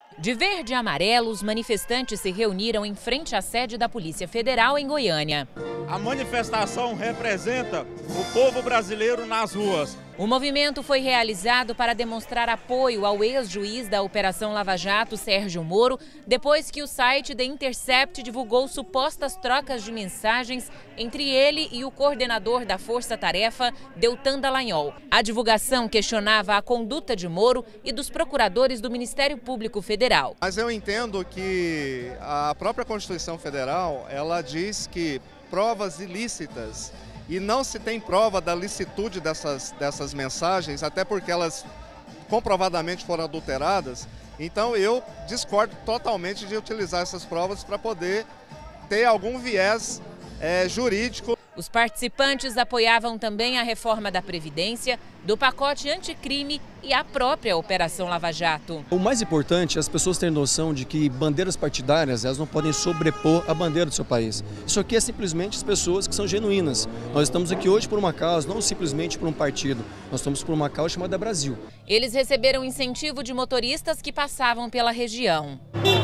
De verde e amarelo, os manifestantes se reuniram em frente à sede da Polícia Federal em Goiânia. A manifestação representa o povo brasileiro nas ruas. O movimento foi realizado para demonstrar apoio ao ex-juiz da Operação Lava Jato, Sérgio Moro, depois que o site The Intercept divulgou supostas trocas de mensagens entre ele e o coordenador da Força Tarefa, Deltan Dallagnol. A divulgação questionava a conduta de Moro e dos procuradores do Ministério Público Federal. Mas eu entendo que a própria Constituição Federal, ela diz que provas ilícitas, e não se tem prova da licitude dessas mensagens, até porque elas comprovadamente foram adulteradas. Então eu discordo totalmente de utilizar essas provas para poder ter algum viés jurídico. Os participantes apoiavam também a reforma da Previdência, do pacote anticrime e a própria Operação Lava Jato. O mais importante é as pessoas terem noção de que bandeiras partidárias elas não podem sobrepor a bandeira do seu país. Isso aqui é simplesmente as pessoas que são genuínas. Nós estamos aqui hoje por uma causa, não simplesmente por um partido. Nós estamos por uma causa chamada Brasil. Eles receberam incentivo de motoristas que passavam pela região.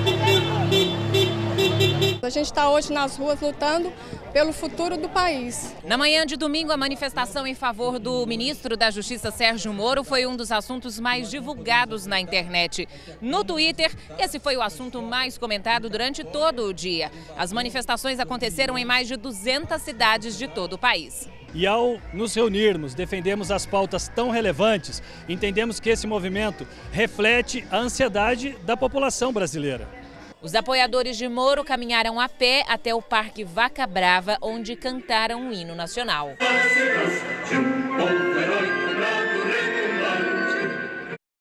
A gente está hoje nas ruas lutando pelo futuro do país. Na manhã de domingo, a manifestação em favor do ministro da Justiça, Sérgio Moro, foi um dos assuntos mais divulgados na internet. No Twitter, esse foi o assunto mais comentado durante todo o dia. As manifestações aconteceram em mais de 200 cidades de todo o país. E ao nos reunirmos, defendemos as pautas tão relevantes, entendemos que esse movimento reflete a ansiedade da população brasileira. Os apoiadores de Moro caminharam a pé até o Parque Vaca Brava, onde cantaram o hino nacional.